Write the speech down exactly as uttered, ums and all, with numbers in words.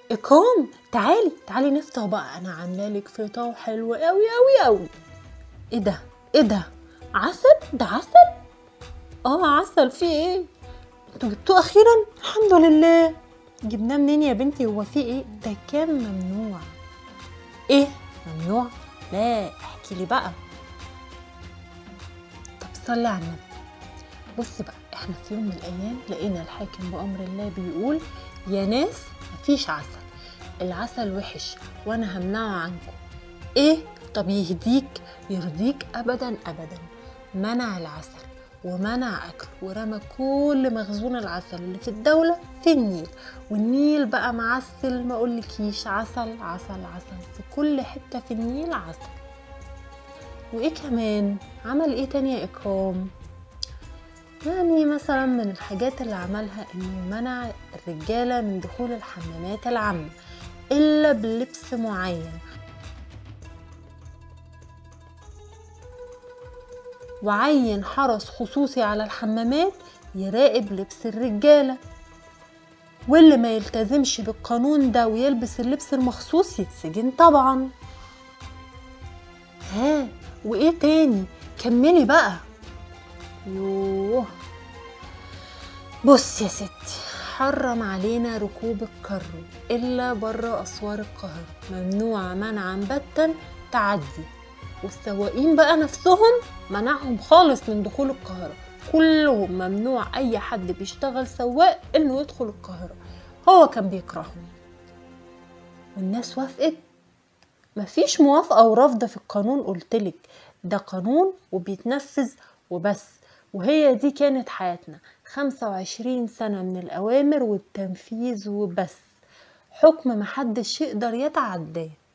إكرام تعالي تعالي نفطر بقى، أنا عاملة لك فطار حلو أوي أوي أوي. إيه ده؟ إيه ده؟ عسل؟ ده عسل؟ آه عسل، فيه إيه؟ انتوا جبتوه أخيرا؟ الحمد لله. جبناه منين يا بنتي؟ هو فيه إيه؟ ده كان ممنوع. إيه؟ ممنوع؟ لا احكي لي بقى. طب صلي على النبي. بصي بقى، احنا في يوم من الأيام لقينا الحاكم بأمر الله بيقول يا ناس مفيش عسل، العسل وحش وانا همنعه عنكم. ايه؟ طب يهديك يرضيك؟ ابدا ابدا. منع العسل ومنع اكل ورمى كل مخزون العسل اللي في الدولة في النيل، والنيل بقى معسل ما اقولكيش، عسل عسل عسل في كل حتة في النيل عسل. وايه كمان عمل؟ ايه تاني يا اكرام؟ يعني مثلا من الحاجات اللي عملها انه منع الرجالة من دخول الحمامات العامة الا بلبس معين، وعين حرس خصوصي على الحمامات يراقب لبس الرجالة، واللي ما يلتزمش بالقانون ده ويلبس اللبس المخصوص يتسجن طبعا. ها وايه تاني؟ كملي بقى. يوه، بص يا ستي، حرم علينا ركوب الكرو الا بره اسوار القاهرة، ممنوع منعا باتا تعدي، والسواقين بقى نفسهم منعهم خالص من دخول القاهرة، كلهم ممنوع اي حد بيشتغل سواق انه يدخل القاهرة. هو كان بيكرههم والناس وافقت. مفيش موافقة ورفض في القانون، قلتلك ده قانون وبيتنفذ وبس. وهي دي كانت حياتنا، خمسة وعشرين سنة من الأوامر والتنفيذ وبس، حكم محدش يقدر يتعداه.